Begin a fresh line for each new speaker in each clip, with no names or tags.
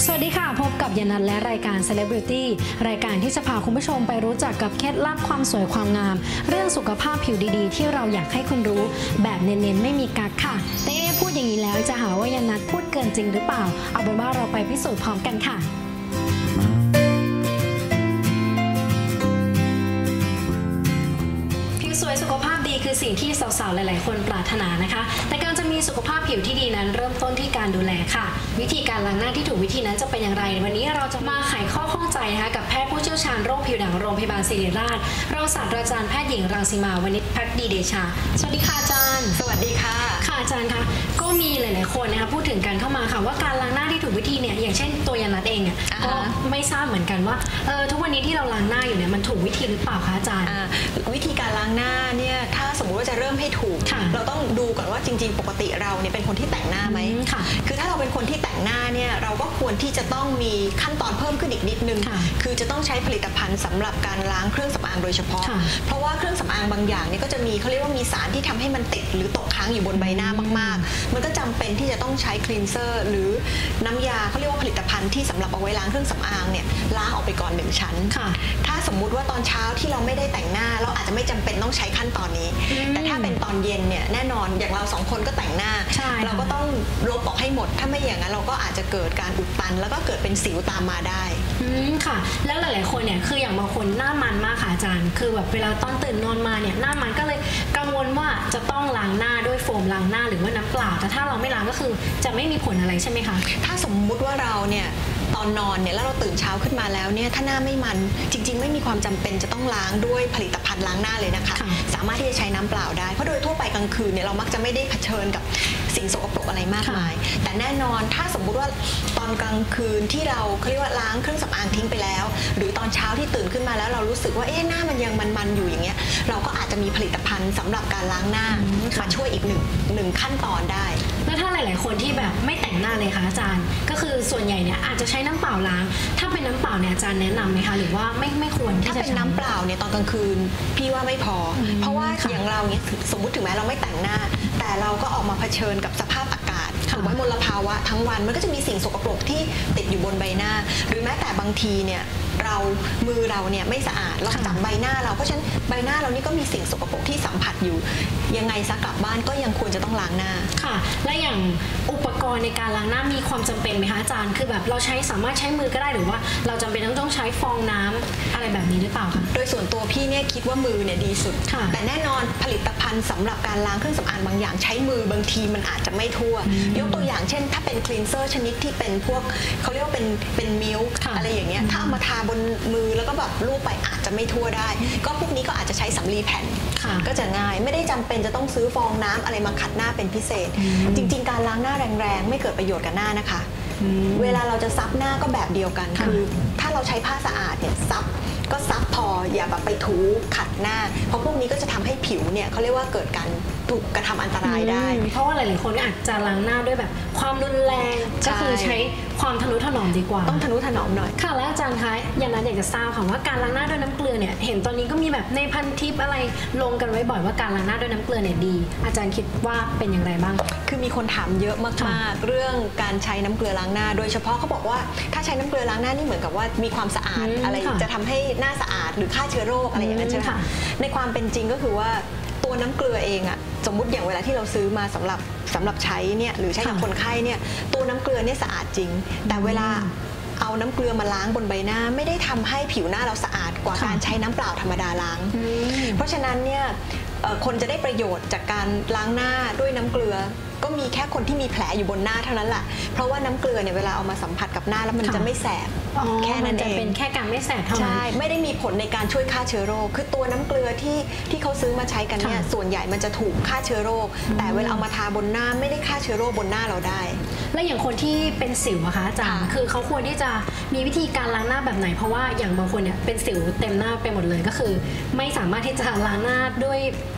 สวัสดีค่ะพบกับยนัทและรายการ Celebrity รายการที่จะพาคุณผู้ชมไปรู้จักกับเคล็ดลับความสวยความงามเรื่องสุขภาพผิวดีๆที่เราอยากให้คุณรู้แบบเน้นๆไม่มีกั๊กค่ะแต่พูดอย่างนี้แล้วจะหาว่ายนัทพูดเกินจริงหรือเปล่าเอาเป็นว่าเราไปพิสูจน์พร้อมกันค่ะสวยสุขภาพดีคือสิ่งที่สาวๆหลายๆคนปรารถนานะคะแต่การจะมีสุขภาพผิวที่ดีนั้นเริ่มต้นที่การดูแลค่ะวิธีการล้างหน้าที่ถูกวิธีนั้นจะเป็นอย่างไรวันนี้เราจะมาไขข้อข้องใจนะคะกับแพทย์ผู้เชี่ยวชาญโรคผิวหนังโรงพยาบาลศิริราชรองศาสตราจารย์แพทย์หญิงรังสีมาวณิชภักดีเดชาสวัสดีค่ะอาจารย์
สวัสดีค่ะ
ค่ะอาจารย์คะก็มีหลายๆคนนะคะพูดถึงกันเข้ามาค่ะว่าการล้างหน้าที่ถูกวิธีเนี่ยอย่างเช่นตัวยนัทเองเนี่ยก็ไม่ทราบเหมือนกันว่าทุกวันนี้ที่เราล้างหน้าอยู่เนี่ยมันถูกวิธีหรือเปล่าคะอาจารย์
วิธีการล้างหน้าเนี่ยถ้าสมมุติว่าจะเริ่มให้ถูกเราต้องดูก่อนว่าจริงๆปกติเราเนี่ยเป็นคนที่แต่งหน้าไหมคือถ้าเราเป็นคนที่แต่งหน้าเนี่ยเราก็ควรที่จะต้องมีขั้นตอนเพิ่มขึ้นอีกนิดนึงคือจะต้องใช้ผลิตภัณฑ์สำหรับการล้างเครื่องสำอางโดยเฉพาะเพราะว่าเครื่องสำอางบางอย่างเนี่ยก็จะมีเขาเรียกว่ามีสารที่ทำให้มันติดหรือตกค้างอยู่บนใบหน้ามากๆมันก็จำเป็นที่จะต้องใช้คลีนเซอร์หรือน้ำยาเขาเรียกว่าผลิตภัณฑ์ที่สำหรับเอาไว้ล้างเครื่องสำอางเนี่ยล้างออกไปก่อน1ชั้นถ้าสมมุติว่าตอนเช้าที่เราไม่ได้แต่งหน้าเราอาจจะไม่จำเป็นต้องใช้ขั้นตอนนี้แต่ถ้าเป็นตอนเย็นเนี่ยแน่นอนอย่างเรา2คนก็แต่งหน้าเราก็ต้องลบออกให้หมดถ้าไม่อย่างนั้นเราก็อาจจะเกิดการอุดตันแล้วก็เกิดเป็นสิวตามมาได้
ค่ะแล้วหลายๆคนเนี่ยคืออย่างบางคนหน้ามันมากค่ะอาจารย์คือแบบเวลาตอนตื่นนอนมาเนี่ยหน้ามันก็เลยกังวลว่าจะต้องล้างหน้าด้วยโฟมล้างหน้าหรือว่าน้ำเปล่าแต่ถ้าเราไม่ล้างก็คือจะไม่มีผลอะไรใช่ไหมคะ
ถ้าสมมุติว่าเราเนี่ยตอนนอนเนี่ยแล้วเราตื่นเช้าขึ้นมาแล้วเนี่ยถ้าหน้าไม่มันจริงๆไม่มีความจำเป็นจะต้องล้างด้วยผลิตภัณฑ์ล้างหน้าเลยนะคะสามารถที่จะใช้น้ำเปล่าได้เพราะโดยทั่วไปกลางคืนเนี่ยเรามักจะไม่ได้เผชิญกับสิ่งสกปรกอะไรมากมายแต่แน่นอนถ้าสมมุติว่าตอนกลางคืนที่เราเรียกว่าล้างเครื่องสำอางทิ้งไปแล้วหรือตอนเช้าที่ตื่นขึ้นมาแล้วเรารู้สึกว่าหน้ามันยังมันอยู่อย่างเงี้ยเราก็อาจจะมีผลิตภัณฑ์สำหรับการล้างหน้ามาช่วยอีกหนึ่งขั้นตอนได้
แล้วถ้าหลายๆคนที่แบบไม่แต่งหน้าเลยคะอาจารย์ก็คือส่วนใหญ่เนี่ยอาจจะใช้น้ำเปล่าล้างถ้าเป็นน้ำเปล่าเนี่ยอาจารย์แนะนำไหมคะหรือว่าไม่ควรที่จะ
ถ้าเป็นน้ำเปล่าเนี่ยตอนกลางคืนพี่ว่าไม่พอเพราะว่าอย่างเราเนี่ยสมมุติถึงแม้เราไม่แต่งหน้าแต่เราก็ออกมาเผชิญกับสภาพอากาศถูกไหมมลภาวะทั้งวันมันก็จะมีสิ่งสกปรกที่ติดอยู่บนใบหน้าหรือแม้แต่บางทีเนี่ยมือเราเนี่ยไม่สะอาดเราจับใบหน้าเราเพราะฉะนั้นใบหน้าเรานี่ก็มีสิ่งสกปรกที่สัมผัสอยู่ยังไงซะกลับบ้านก็ยังควรจะต้องล้างหน้า
ค่ะและอย่างอุปกรณ์ในการล้างหน้ามีความจำเป็นไหมคะอาจารย์คือแบบเราสามารถใช้มือก็ได้หรือว่าเราจำเป็นต้องใช้ฟองน้ำอะไรแบบนี้หรือเปล่าคะ
โดยส่วนตัวพี่เนี่ยคิดว่ามือเนี่ยดีสุดแต่แน่นอนผลิตภัณฑ์สำหรับการล้างเครื่องสำอางบางอย่างใช้มือบางทีมันอาจจะไม่ทั่วยกตัวอย่างเช่นถ้าเป็นคลีนเซอร์ชนิดที่เป็นพวกเขาเรียกว่าเป็นมิลค์อะไรอย่างเงี้ยถ้าเอามาทาบนมือแล้วก็แบบลูบไปอาจจะไม่ทั่วได้ก็พวกนี้ก็อาจจะใช้สำลีแผ่นก็จะง่ายไม่ได้จำเป็นจะต้องซื้อฟองน้ำอะไรมาขัดหน้าเป็นพิเศษจริงๆการล้างหน้าแรงๆไม่เกิดประโยชน์กับหน้านะคะเวลาเราจะซับหน้าก็แบบเดียวกันคือถ้าเราใช้ผ้าสะอาดเนี่ยซับก็ซับพออย่าแบบไปถูขัดหน้าเพราะพวกนี้ก็จะทำให้ผิวเนี่ยเขาเรียกว่าเกิดการถูกกระทำอันตรายได้
เพราะว่าหลายๆคนอาจจะล้างหน้าด้วยแบบความรุนแรงก็คือใช้ความทนุถนอมดีกว่า
ต้องทนุถนอมหน่อย
ค่ะแล้วอาจารย์คะอย่างนั้นอยากจะทราบค่ะว่าการล้างหน้าด้วยน้ำเกลือเนี่ยเห็นตอนนี้ก็มีแบบในพันทิปอะไรลงกันไว้บ่อยว่าการล้างหน้าด้วยน้ำเกลือเนี่ยดีอาจารย์คิดว่าเป็นอย่างไรบ้าง
คือมีคนถามเยอะมากๆเรื่องการใช้น้ำเกลือล้างหน้าโดยเฉพาะเขาบอกว่าถ้าใช้น้ำเกลือล้างหน้านี่เหมือนกับว่ามีความสะอาดอะไรจะทำให้หน้าสะอาดหรือฆ่าเชื้อโรคอะไรอย่างนั้นใช่ไหมคะในความเป็นจริงก็คือว่าตัวน้ำเกลือเองอะสมมุติอย่างเวลาที่เราซื้อมาสำหรับใช้เนี่ยหรือใช้กับคนไข้เนี่ยตัวน้ำเกลือเนี่ยสะอาดจริงแต่เวลาเอาน้ำเกลือมาล้างบนใบหน้าไม่ได้ทำให้ผิวหน้าเราสะอาดกว่าการใช้น้ำเปล่าธรรมดาล้างเพราะฉะนั้นเนี่ยคนจะได้ประโยชน์จากการล้างหน้าด้วยน้ำเกลือก็มีแค่คนที่มีแผลอยู่บนหน้าเท่านั้นแหละเพราะว่าน้ำเกลือเนี่ยเวลาเอามาสัมผัสกับหน้าแล้วมันจะไม่แสบแค่นั้นเอง
เป็นแค่การไม่แสบเท่านั้น
ใช่ไม่ได้มีผลในการช่วยฆ่าเชื้อโรคคือตัวน้ำเกลือที่เขาซื้อมาใช้กันเนี่ยส่วนใหญ่มันจะถูกฆ่าเชื้อโรคแต่เวลาเอามาทาบนหน้าไม่ได้ฆ่าเชื้อโรคบนหน้าเราได้
และอย่างคนที่เป็นสิวอะคะอาจารย์คือเขาควรที่จะมีวิธีการล้างหน้าแบบไหนเพราะว่าอย่างบางคนเนี่ยเป็นสิวเต็มหน้าไปหมดเลยก็คือไม่สามารถที่จะล้างหน้าด้วย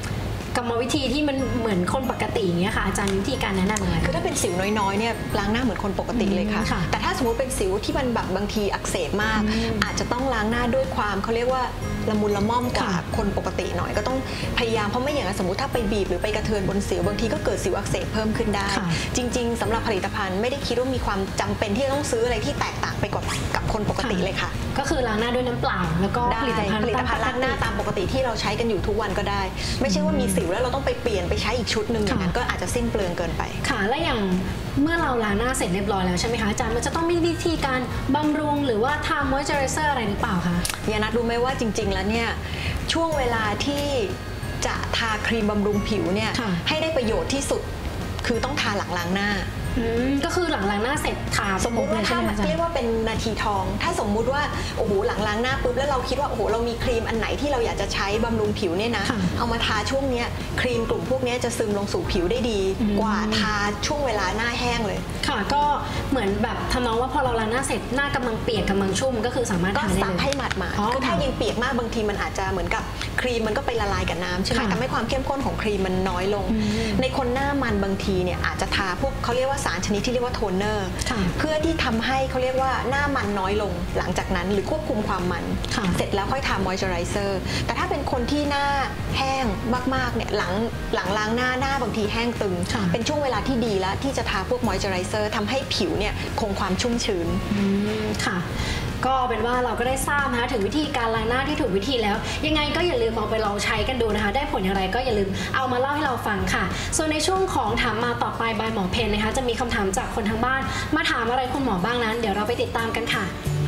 กรรมวิธีที่มันเหมือนคนปกติอย่างเงี้ยค่ะอาจารย์วิธีการแนะนำอะไร
คือถ้าเป็นสิวน้อยๆเนี่ยล้างหน้าเหมือนคนปกติเลยค่ะแต่ถ้าสมมติเป็นสิวที่มันแบบบางทีอักเสบมากอาจจะต้องล้างหน้าด้วยความเขาเรียกว่าละมุนละม่อมกว่าคนปกติหน่อยก็ต้องพยายามเพราะไม่อย่างนั้นสมมติถ้าไปบีบหรือไปกระเทือนบนสิวบางทีก็เกิดสิวอักเสบเพิ่มขึ้นได้จริงๆสำหรับผลิตภัณฑ์ไม่ได้คิดว่ามีความจำเป็นที่จะต้องซื้ออะไรที่แตกต่างไปกว่ากับคนปกติเลยค่ะ
ก็คือล้างหน้าด้วยน้ำเปล่าแล้วก็ผลิตภัณฑ์
ล้างหน้าตามปกติที่เราใช้กันอยู่ทุกวันก็ได้ไม่ใช่ว่ามีสิวแล้วเราต้องไปเปลี่ยนไปใช้อีกชุดหนึ่งอย่างนั้นก็อาจจะสิ้นเปลืองเกินไป
ค่ะและอย่างเมื่อเราล้างหน้าเสร็จเรียบร้อยแล้วใช่ไหมคะอาจารย์มันจะต้องมีวิธีการบำรุงหรือว่าทามอยเจอไรเซอร์อะไรหรือเปล่าคะ
ยานัทรู้ไหมว่าจริงๆแล้วเนี่ยช่วงเวลาที่จะทาครีมบำรุงผิวเนี่ยให้ได้ประโยชน์ที่สุดคือต้องทาหลังล้างหน้า
ก็คือหลังล้างหน้าเสร็จทา
สมมุติว่าถ้าเรียกว่าเป็นนาทีทองถ้าสมมุติว่าโอ้โหหลังล้างหน้าปุ๊บแล้วเราคิดว่าโอ้โหเรามีครีมอันไหนที่เราอยากจะใช้บำรุงผิวเนี่ยนะเอามาทาช่วงเนี้ยครีมกลุ่มพวกนี้จะซึมลงสู่ผิวได้ดีกว่าทาช่วงเวลาหน้าแห้งเลย
ค่ะก็เหมือนแบบทำนองว่าพอเราล้างหน้าเสร็จหน้ากำลังเปียกกำลังชุ่มก็คือสามารถทาได้เลย
ก็สับให้หมาดๆคือถ้ายังเปียกมากบางทีมันอาจจะเหมือนกับครีมมันก็ไปละลายกับน้ำใช่ไหมทำให้ความเข้มข้นของครีมมันน้อยลงในคนหน้ามันบางทีเนี่ยอาจจะทาพวกเขาเรียกว่าสารชนิดที่เรียกว่าโทนเนอร์เพื่อที่ทำให้เขาเรียกว่าหน้ามันน้อยลงหลังจากนั้นหรือควบคุมความมันเสร็จแล้วค่อยทามอยเจอไรเซอร์แต่ถ้าเป็นคนที่หน้าแห้งมากๆเนี่ยหลังล้างหน้าบางทีแห้งตึงเป็นช่วงเวลาที่ดีแล้วที่จะทาพวกมอยเจอไรเซอร์ทำให้ผิวเนี่ยคงความชุ่มชื้น
ค่ะก็เป็นว่าเราก็ได้ทราบนะคะถึงวิธีการล้างหน้าที่ถูกวิธีแล้วยังไงก็อย่าลืมเอาไปลองใช้กันดูนะคะได้ผลอย่างไรก็อย่าลืมเอามาเล่าให้เราฟังค่ะส่วนในช่วงของถามมาต่อไปบายหมอเพนนะคะจะมีคำถามจากคนทางบ้านมาถามอะไรคุณหมอบ้างนั้นเดี๋ยวเราไปติดตามกันค่ะ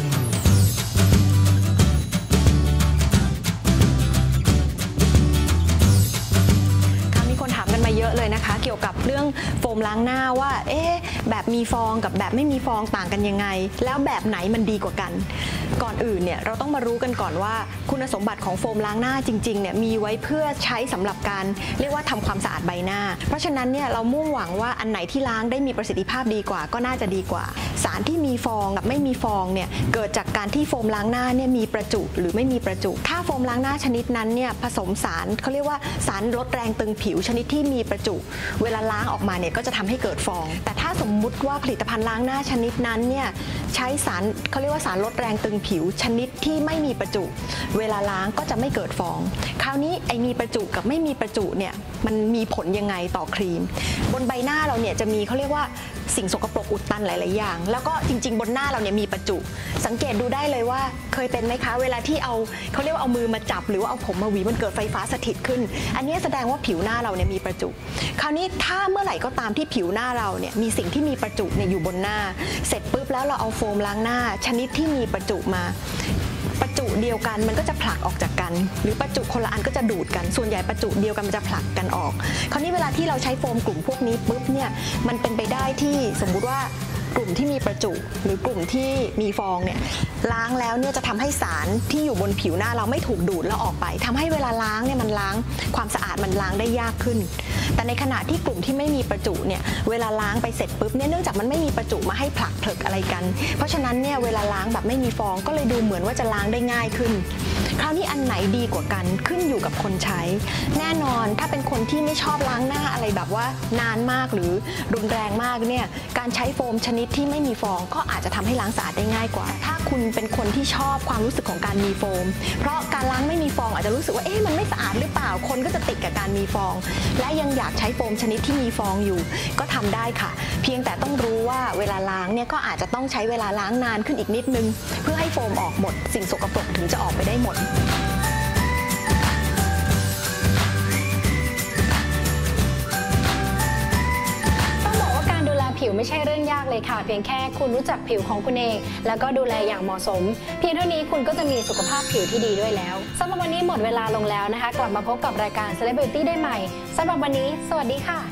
เยอะเลยนะคะเกี่ยวกับเรื่องโฟมล้างหน้าว่าแบบมีฟองกับแบบไม่มีฟองต่างกันยังไงแล้วแบบไหนมันดีกว่ากันก่อนอื่นเนี่ยเราต้องมารู้กันก่อนว่าคุณสมบัติของโฟมล้างหน้าจริงๆเนี่ยมีไว้เพื่อใช้สำหรับการเรียกว่าทำความสะอาดใบหน้าเพราะฉะนั้นเนี่ยเรามุ่งหวังว่าอันไหนที่ล้างได้มีประสิทธิภาพดีกว่าก็น่าจะดีกว่าสารที่มีฟองกับไม่มีฟองเนี่ยเกิดจากการที่โฟมล้างหน้าเนี่ยมีประจุหรือไม่มีประจุถ้าโฟมล้างหน้าชนิดนั้นเนี่ยผสมสารเขาเรียกว่าสารลดแรงตึงผิวชนิดที่มีประจุเวลาล้างออกมาเนี่ยก็จะทำให้เกิดฟองแต่ถ้าสมมุติว่าผลิตภัณฑ์ล้างหน้าชนิดนั้นเนี่ยใช้สารเขาเรียกว่าสารลดแรงตึงผิวชนิดที่ไม่มีประจุเวลาล้างก็จะไม่เกิดฟองคราวนี้ไอ้มีประจุกับไม่มีประจุเนี่ยมันมีผลยังไงต่อครีมบนใบหน้าเราเนี่ยจะมีเขาเรียกว่าสิ่งสกปรกอุดตันหลายๆอย่างแล้วก็จริงๆบนหน้าเราเนี่ยมีประจุสังเกตดูได้เลยว่าเคยเป็นไหมคะเวลาที่เขาเรียกว่าเอามือมาจับหรือว่าเอาผมมาหวีมันเกิดไฟฟ้าสถิตขึ้นอันนี้แสดงว่าผิวหน้าเราเนี่ยมีประจุคราวนี้ถ้าเมื่อไหร่ก็ตามที่ผิวหน้าเราเนี่ยมีสิ่งที่มีประจุเนี่ยอยู่บนหน้าเสร็จปุ๊บแล้วเราเอาโฟมล้างหน้าชนิดที่มีประจุมาประจุเดียวกันมันก็จะผลักออกจากกันหรือประจุคนละอันก็จะดูดกันส่วนใหญ่ประจุเดียวกันมันจะผลักกันออกคราวนี้เวลาที่เราใช้โฟมกลุ่มพวกนี้ปุ๊บเนี่ยมันเป็นไปได้ที่สมมุติว่ากลุ่มที่มีประจุหรือกลุ่มที่มีฟองเนี่ยล้างแล้วเนี่ยจะทำให้สารที่อยู่บนผิวหน้าเราไม่ถูกดูดแล้วออกไปทำให้เวลาล้างเนี่ยมันล้างความสะอาดมันล้างได้ยากขึ้นแต่ในขณะที่กลุ่มที่ไม่มีประจุเนี่ยเวลาล้างไปเสร็จปุ๊บเนี่ยเนื่องจากมันไม่มีประจุมาให้ผลักเผลิกอะไรกันเพราะฉะนั้นเนี่ยเวลาล้างแบบไม่มีฟองก็เลยดูเหมือนว่าจะล้างได้ง่ายขึ้นคราวนี้อันไหนดีกว่ากันขึ้นอยู่กับคนใช้แน่นอนถ้าเป็นคนที่ไม่ชอบล้างหน้าอะไรแบบว่านานมากหรือรุนแรงมากเนี่ยการใช้โฟมชนิดที่ไม่มีฟองก็อาจจะทำให้ล้างสะอาดได้ง่ายกว่าถ้าคุณเป็นคนที่ชอบความรู้สึกของการมีโฟมเพราะการล้างไม่มีฟองอาจจะรู้สึกว่ามันไม่สะอาดหรือเปล่าคนก็จะติดกับการมีฟองและยังอยากใช้โฟมชนิดที่มีฟองอยู่ก็ทำได้ค่ะเพียงแต่ต้องรู้ว่าเวลาล้างเนี่ยก็อาจจะต้องใช้เวลาล้างนานขึ้นอีกนิดนึงเพื่อให้โฟมออกหมดสิ่งสกปรกถึงจะออกไปได้หมด
ผิวไม่ใช่เรื่องยากเลยค่ะเพียงแค่คุณรู้จักผิวของคุณเองแล้วก็ดูแลอย่างเหมาะสมเพียงเท่านี้คุณก็จะมีสุขภาพผิวที่ดีด้วยแล้วสำหรับวันนี้หมดเวลาลงแล้วนะคะกลับมาพบกับรายการ Celebrity ได้ใหม่สำหรับวันนี้สวัสดีค่ะ